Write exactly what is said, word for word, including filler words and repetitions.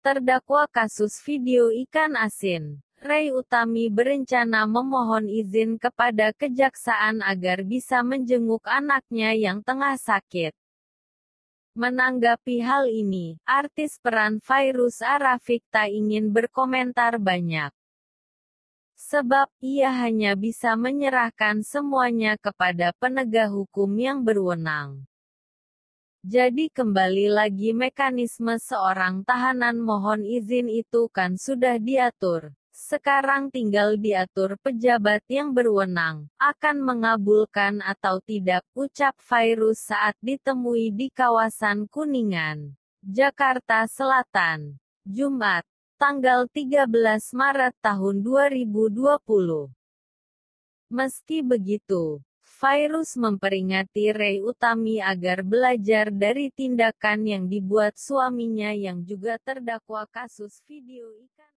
Terdakwa kasus video ikan asin, Ray Utami berencana memohon izin kepada kejaksaan agar bisa menjenguk anaknya yang tengah sakit. Menanggapi hal ini, artis peran Fairuz Arafik tak ingin berkomentar banyak. Sebab, ia hanya bisa menyerahkan semuanya kepada penegak hukum yang berwenang. Jadi kembali lagi mekanisme seorang tahanan mohon izin itu kan sudah diatur. Sekarang tinggal diatur pejabat yang berwenang, akan mengabulkan atau tidak, ucap Fairuz saat ditemui di kawasan Kuningan, Jakarta Selatan, Jumat, tanggal tiga belas Maret tahun dua ribu dua puluh. Meski begitu, Fairuz memperingati Ray Utami agar belajar dari tindakan yang dibuat suaminya yang juga terdakwa kasus video ikan